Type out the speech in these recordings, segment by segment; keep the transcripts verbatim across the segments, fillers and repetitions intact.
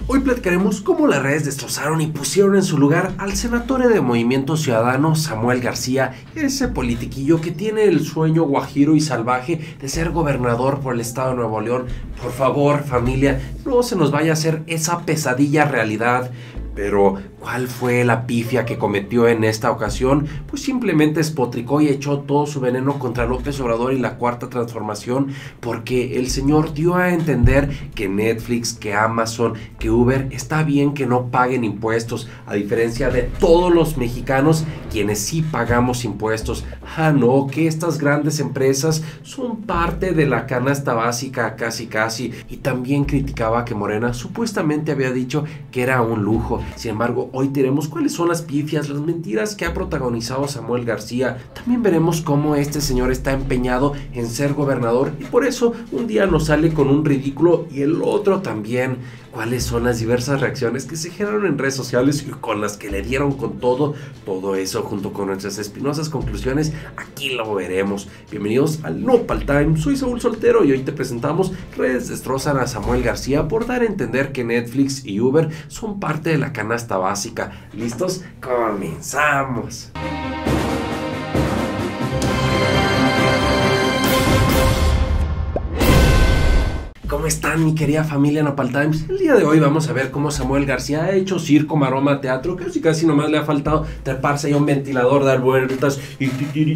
Hoy platicaremos cómo las redes destrozaron y pusieron en su lugar al senador de Movimiento Ciudadano Samuel García, ese politiquillo que tiene el sueño guajiro y salvaje de ser gobernador por el estado de Nuevo León. Por favor, familia, no se nos vaya a hacer esa pesadilla realidad. Pero, ¿cuál fue la pifia que cometió en esta ocasión? Pues simplemente espotricó y echó todo su veneno contra López Obrador y la Cuarta Transformación, porque el señor dio a entender que Netflix, que Amazon, que Uber, está bien que no paguen impuestos, a diferencia de todos los mexicanos, quienes sí pagamos impuestos. Ah, no, que estas grandes empresas son parte de la canasta básica casi casi, y también criticaba que Morena supuestamente había dicho que era un lujo. Sin embargo, hoy diremos cuáles son las pifias, las mentiras que ha protagonizado Samuel García. También veremos cómo este señor está empeñado en ser gobernador y por eso un día nos sale con un ridículo y el otro también. Cuáles son las diversas reacciones que se generaron en redes sociales y con las que le dieron con todo. Todo eso junto con nuestras espinosas conclusiones, aquí lo veremos. Bienvenidos al Nopal Time, soy Saúl Soltero y hoy te presentamos redes destrozan a Samuel García por dar a entender que Netflix y Uber son parte de la canasta básica. ¿Listos? ¡Comenzamos! ¿Cómo están, mi querida familia Nopal Times? El día de hoy vamos a ver cómo Samuel García ha hecho circo, maroma, teatro, casi casi nomás le ha faltado treparse ahí a un ventilador, dar vueltas y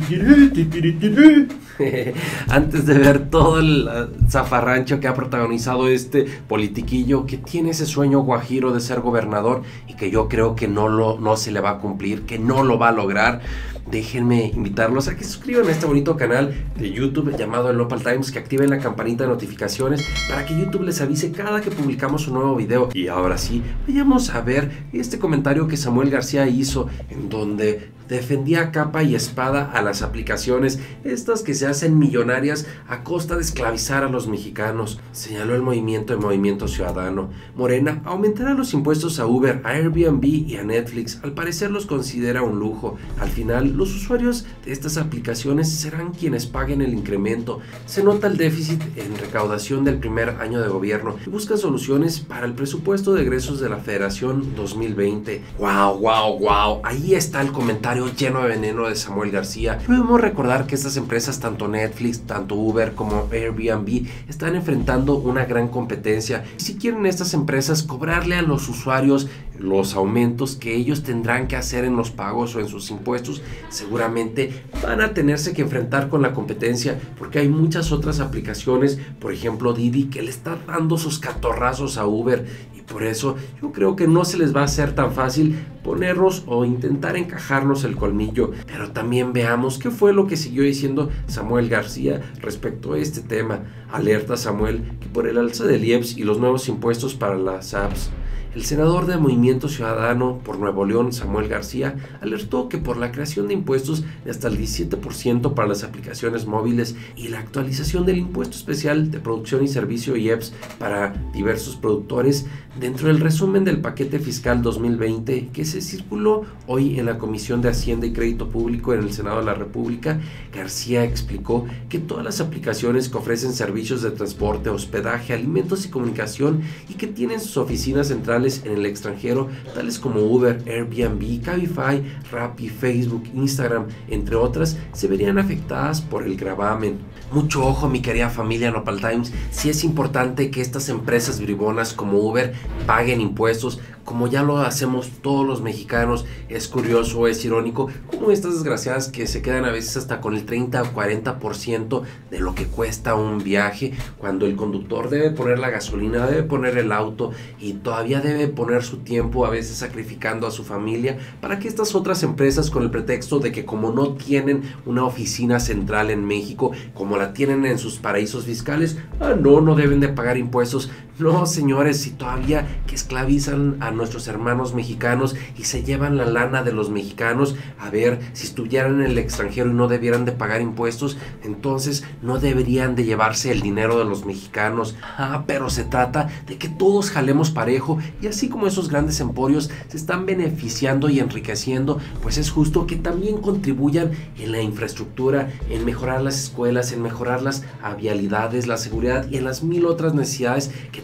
antes de ver todo el zafarrancho que ha protagonizado este politiquillo que tiene ese sueño guajiro de ser gobernador y que yo creo que no, lo, no se le va a cumplir, que no lo va a lograr. Déjenme invitarlos a que se suscriban a este bonito canal de YouTube llamado el Nopal Times, que activen la campanita de notificaciones para que YouTube les avise cada que publicamos un nuevo video. Y ahora sí, vayamos a ver este comentario que Samuel García hizo, en donde defendía capa y espada a las aplicaciones, estas que se hacen millonarias a costa de esclavizar a los mexicanos. Señaló el movimiento de Movimiento Ciudadano. Morena aumentará los impuestos a Uber, a Airbnb y a Netflix. Al parecer los considera un lujo. Al final, los usuarios de estas aplicaciones serán quienes paguen el incremento. Se nota el déficit en recaudación del primer año de gobierno y busca soluciones para el presupuesto de egresos de la Federación dos mil veinte. ¡Wow, wow, wow! Ahí está el comentario lleno de veneno de Samuel García. Debemos recordar que estas empresas, tanto Netflix, tanto Uber como Airbnb, están enfrentando una gran competencia. Si quieren estas empresas cobrarle a los usuarios los aumentos que ellos tendrán que hacer en los pagos o en sus impuestos, seguramente van a tenerse que enfrentar con la competencia, porque hay muchas otras aplicaciones, por ejemplo Didi, que le está dando sus catorrazos a Uber, y por eso yo creo que no se les va a hacer tan fácil ponernos o intentar encajarnos el colmillo. Pero también veamos qué fue lo que siguió diciendo Samuel García respecto a este tema. Alerta Samuel que por el alza del I E P S y los nuevos impuestos para las apps, el senador de Movimiento Ciudadano por Nuevo León, Samuel García, alertó que por la creación de impuestos de hasta el diecisiete por ciento para las aplicaciones móviles y la actualización del impuesto especial de producción y servicio I E P S para diversos productores, dentro del resumen del paquete fiscal dos mil veinte que se circuló hoy en la Comisión de Hacienda y Crédito Público en el Senado de la República, García explicó que todas las aplicaciones que ofrecen servicios de transporte, hospedaje, alimentos y comunicación y que tienen sus oficinas centrales en el extranjero, tales como Uber, Airbnb, Cabify, Rappi, Facebook, Instagram, entre otras, se verían afectadas por el gravamen. Mucho ojo, mi querida familia Nopal Times, si es importante que estas empresas bribonas como Uber paguen impuestos, como ya lo hacemos todos los mexicanos. Es curioso, es irónico, como estas desgraciadas que se quedan a veces hasta con el treinta o cuarenta por ciento de lo que cuesta un viaje, cuando el conductor debe poner la gasolina, debe poner el auto y todavía debe poner su tiempo, a veces sacrificando a su familia, para que estas otras empresas, con el pretexto de que como no tienen una oficina central en México, como la tienen en sus paraísos fiscales, ah no, no deben de pagar impuestos. No, señores, si todavía que esclavizan a nuestros hermanos mexicanos y se llevan la lana de los mexicanos, a ver, si estuvieran en el extranjero y no debieran de pagar impuestos, entonces no deberían de llevarse el dinero de los mexicanos. Ah, pero se trata de que todos jalemos parejo, y así como esos grandes emporios se están beneficiando y enriqueciendo, pues es justo que también contribuyan en la infraestructura, en mejorar las escuelas, en mejorar las vialidades, la seguridad y en las mil otras necesidades que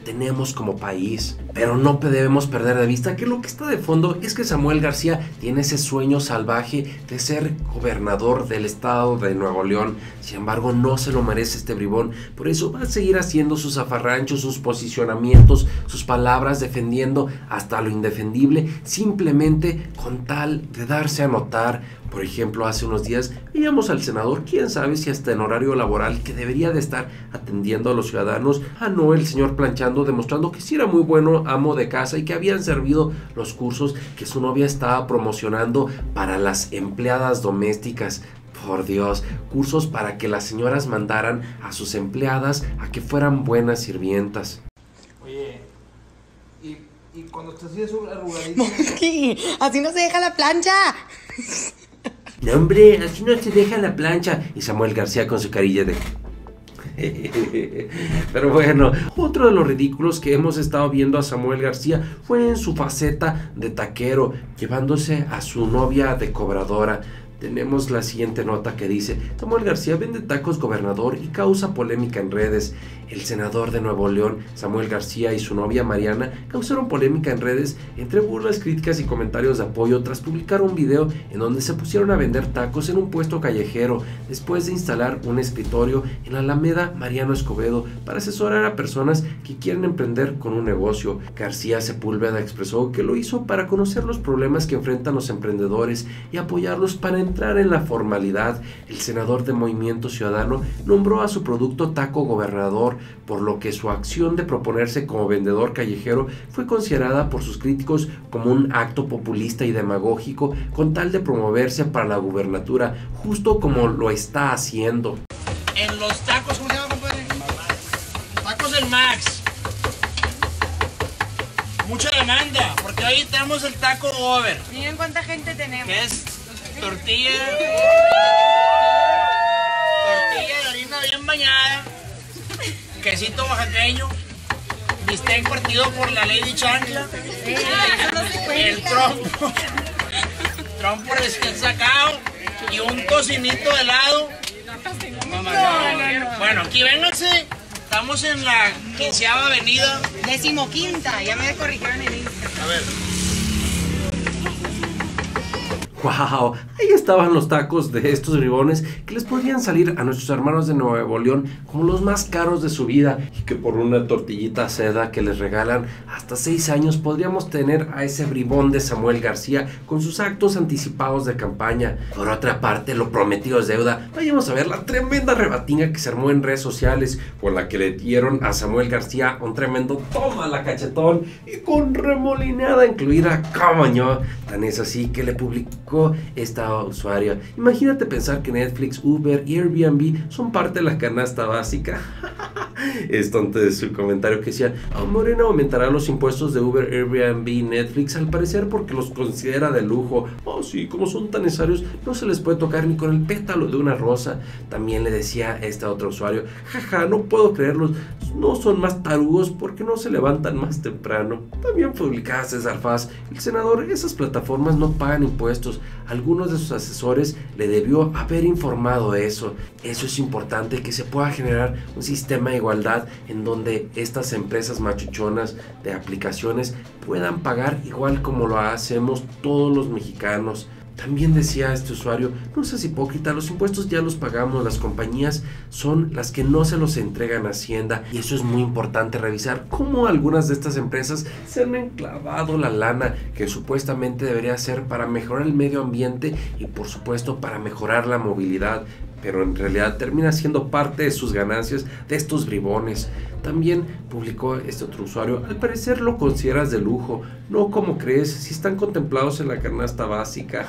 tenemos como país. Pero no debemos perder de vista que lo que está de fondo es que Samuel García tiene ese sueño salvaje de ser gobernador del estado de Nuevo León. Sin embargo, no se lo merece este bribón. Por eso va a seguir haciendo sus zafarranchos, sus posicionamientos, sus palabras, defendiendo hasta lo indefendible, simplemente con tal de darse a notar. Por ejemplo, hace unos días veíamos al senador, quién sabe si hasta en horario laboral, que debería de estar atendiendo a los ciudadanos, a no el señor planchando, demostrando que sí era muy bueno amo de casa y que habían servido los cursos que su novia estaba promocionando para las empleadas domésticas. Por Dios, cursos para que las señoras mandaran a sus empleadas a que fueran buenas sirvientas. Oye, y, y cuando estás así arrugadito... Así no se deja la plancha. No, hombre, así no se deja la plancha. Y Samuel García con su carilla de... Pero bueno, otro de los ridículos que hemos estado viendo a Samuel García fue en su faceta de taquero, llevándose a su novia de cobradora. Tenemos la siguiente nota que dice: Samuel García vende tacos gobernador y causa polémica en redes. El senador de Nuevo León, Samuel García, y su novia Mariana causaron polémica en redes entre burlas, críticas y comentarios de apoyo tras publicar un video en donde se pusieron a vender tacos en un puesto callejero después de instalar un escritorio en la Alameda Mariano Escobedo para asesorar a personas que quieren emprender con un negocio. García Sepúlveda expresó que lo hizo para conocer los problemas que enfrentan los emprendedores y apoyarlos para entrar en la formalidad. El senador de Movimiento Ciudadano nombró a su producto Taco Gobernador, por lo que su acción de proponerse como vendedor callejero fue considerada por sus críticos como un acto populista y demagógico con tal de promoverse para la gubernatura, justo como lo está haciendo. En los tacos, ¿cómo se llama, compadre? Tacos del Max. Mucha demanda, porque hoy tenemos el taco over. Miren cuánta gente tenemos. Que es tortilla, tortilla de harina bien bañada, quesito oaxaqueño, bistec partido por la Lady Chancla, Sí, eso no se cuenta. el trompo, trompo recién sacado y un tocinito de helado. No, no, no. Bueno, aquí vénganse, estamos en la quinceava avenida. Decimoquinta, ya me corrigieron en Insta. A ver. ¡Wow! Ahí estaban los tacos de estos bribones que les podrían salir a nuestros hermanos de Nuevo León como los más caros de su vida, y que por una tortillita seda que les regalan hasta seis años podríamos tener a ese bribón de Samuel García con sus actos anticipados de campaña. Por otra parte, lo prometido es deuda. Vayamos a ver la tremenda rebatinga que se armó en redes sociales, por la que le dieron a Samuel García un tremendo toma la cachetón y con remolinada incluida. ¡Cómo no! Tan es así que le publicó esta usuaria: imagínate pensar que Netflix, Uber y Airbnb son parte de la canasta básica. Esto antes de su comentario que decía: Morena aumentará los impuestos de Uber, Airbnb y Netflix, al parecer porque los considera de lujo. Oh sí, como son tan necesarios, no se les puede tocar ni con el pétalo de una rosa. También le decía a este otro usuario: jaja, no puedo creerlos, no son más tarugos porque no se levantan más temprano. También publicaba César Faz: el senador, esas plataformas no pagan impuestos. Algunos de sus asesores le debió haber informado eso. Eso es importante, que se pueda generar un sistema de igualdad en donde estas empresas machuchonas de aplicaciones puedan pagar igual como lo hacemos todos los mexicanos. También decía este usuario: no seas hipócrita, los impuestos ya los pagamos, las compañías son las que no se los entregan a Hacienda, y eso es muy importante revisar cómo algunas de estas empresas se han enclavado la lana que supuestamente debería ser para mejorar el medio ambiente y por supuesto para mejorar la movilidad, pero en realidad termina siendo parte de sus ganancias de estos bribones. También publicó este otro usuario: al parecer lo consideras de lujo, no como crees, si están contemplados en la canasta básica.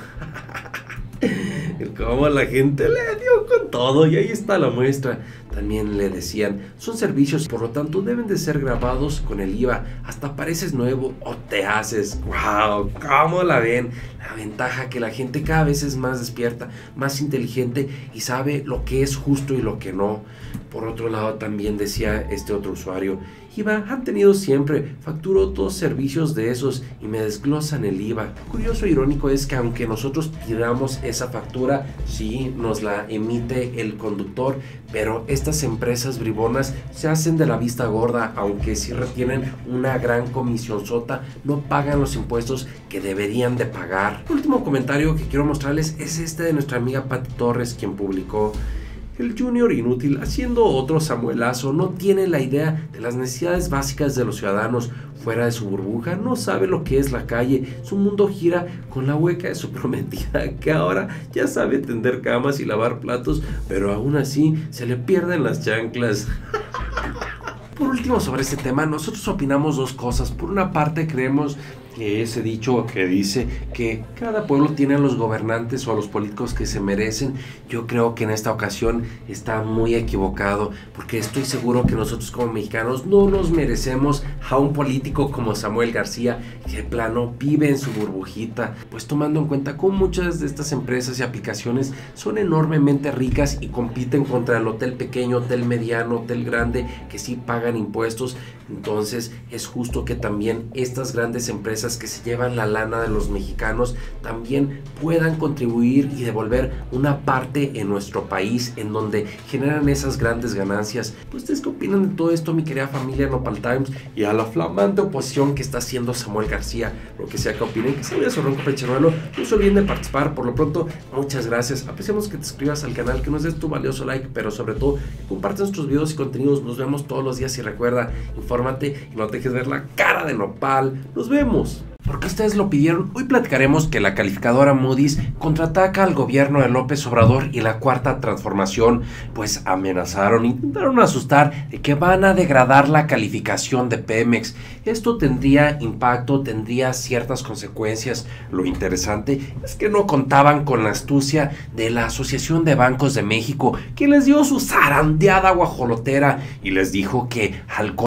Como la gente le dio con todo, y ahí está la muestra. También le decían: son servicios, por lo tanto deben de ser grabados con el I V A, hasta pareces nuevo o te haces. ¡Wow! ¿Cómo la ven? La ventaja que la gente cada vez es más despierta, más inteligente y sabe lo que es justo y lo que no. Por otro lado, también decía este otro usuario, I V A han tenido siempre, facturo dos servicios de esos y me desglosan el I V A. Curioso e irónico es que aunque nosotros pidamos esa factura, sí nos la emite el conductor, pero estas empresas bribonas se hacen de la vista gorda, aunque sí retienen una gran comisión sota, no pagan los impuestos que deberían de pagar. El último comentario que quiero mostrarles es este de nuestra amiga Pati Torres, quien publicó: el Junior inútil, haciendo otro Samuelazo, no tiene la idea de las necesidades básicas de los ciudadanos. Fuera de su burbuja, no sabe lo que es la calle. Su mundo gira con la hueca de su prometida, que ahora ya sabe tender camas y lavar platos, pero aún así se le pierden las chanclas. Por último, sobre este tema, nosotros opinamos dos cosas. Por una parte, creemos que ese dicho que dice que cada pueblo tiene a los gobernantes o a los políticos que se merecen, yo creo que en esta ocasión está muy equivocado, porque estoy seguro que nosotros como mexicanos no nos merecemos a un político como Samuel García, que de plano vive en su burbujita, pues tomando en cuenta cómo muchas de estas empresas y aplicaciones son enormemente ricas y compiten contra el hotel pequeño, hotel mediano, hotel grande, que sí pagan impuestos. Entonces es justo que también estas grandes empresas que se llevan la lana de los mexicanos también puedan contribuir y devolver una parte en nuestro país en donde generan esas grandes ganancias. Pues ustedes qué opinan de todo esto, mi querida familia Nopal Times, y a la flamante oposición que está haciendo Samuel García, lo que sea que opinen, que se vaya su ronco pecheruelo. No se olviden de participar. Por lo pronto, muchas gracias, apreciamos que te suscribas al canal, que nos des tu valioso like, pero sobre todo que compartas nuestros videos y contenidos. Nos vemos todos los días y recuerda, infórmate y no te dejes ver la cara de Nopal. Nos vemos. Porque ustedes lo pidieron, hoy platicaremos que la calificadora Moody's contraataca al gobierno de López Obrador y la Cuarta Transformación, pues amenazaron, intentaron asustar de que van a degradar la calificación de Pemex. Esto tendría impacto, tendría ciertas consecuencias. Lo interesante es que no contaban con la astucia de la Asociación de Bancos de México, que les dio su zarandeada guajolotera y les dijo que al